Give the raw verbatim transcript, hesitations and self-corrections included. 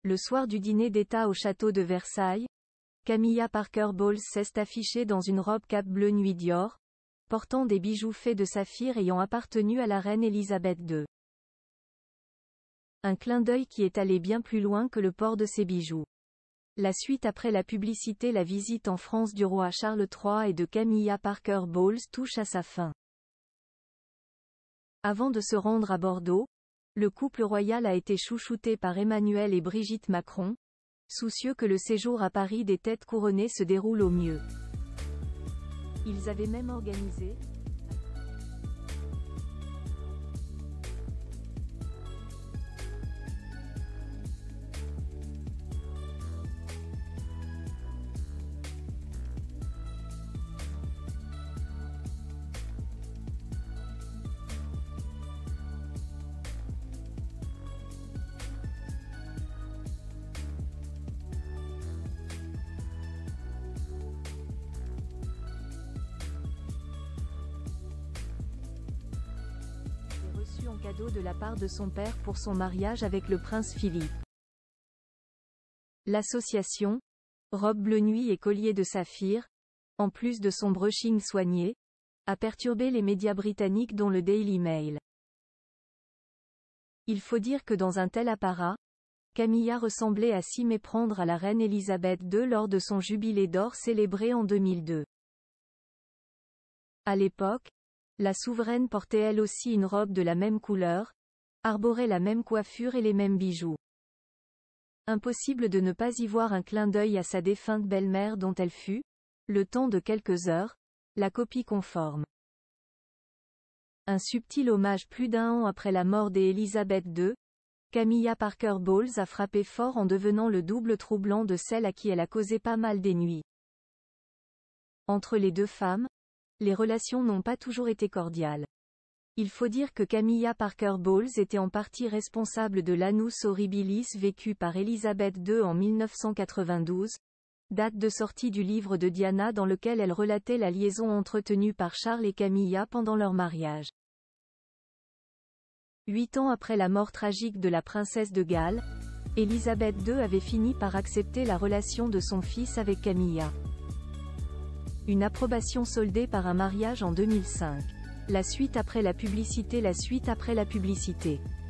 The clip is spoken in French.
Le soir du dîner d'État au château de Versailles, Camilla Parker Bowles s'est affichée dans une robe cape bleu nuit Dior, portant des bijoux faits de saphir ayant appartenu à la reine Elisabeth deux. Un clin d'œil qui est allé bien plus loin que le port de ces bijoux. La suite après la publicité, la visite en France du roi Charles trois et de Camilla Parker Bowles touche à sa fin. Avant de se rendre à Bordeaux, le couple royal a été chouchouté par Emmanuel et Brigitte Macron, soucieux que le séjour à Paris des têtes couronnées se déroule au mieux. Ils avaient même organisé reçu en cadeau de la part de son père pour son mariage avec le prince Philippe. L'association, robe bleu nuit et collier de saphir, en plus de son brushing soigné, a perturbé les médias britanniques dont le Daily Mail. Il faut dire que dans un tel apparat, Camilla ressemblait à s'y méprendre à la reine Elisabeth deux lors de son jubilé d'or célébré en deux mille deux. À l'époque, la souveraine portait elle aussi une robe de la même couleur, arborait la même coiffure et les mêmes bijoux. Impossible de ne pas y voir un clin d'œil à sa défunte belle-mère dont elle fut, le temps de quelques heures, la copie conforme. Un subtil hommage plus d'un an après la mort d'Elisabeth deux, Camilla Parker Bowles a frappé fort en devenant le double troublant de celle à qui elle a causé pas mal d'ennuis. Entre les deux femmes, les relations n'ont pas toujours été cordiales. Il faut dire que Camilla Parker Bowles était en partie responsable de l'annus horribilis vécu par Elisabeth deux en mille neuf cent quatre-vingt-douze, date de sortie du livre de Diana dans lequel elle relatait la liaison entretenue par Charles et Camilla pendant leur mariage. Huit ans après la mort tragique de la princesse de Galles, Elisabeth deux avait fini par accepter la relation de son fils avec Camilla. Une approbation soldée par un mariage en deux mille cinq. La suite après la publicité La suite après la publicité.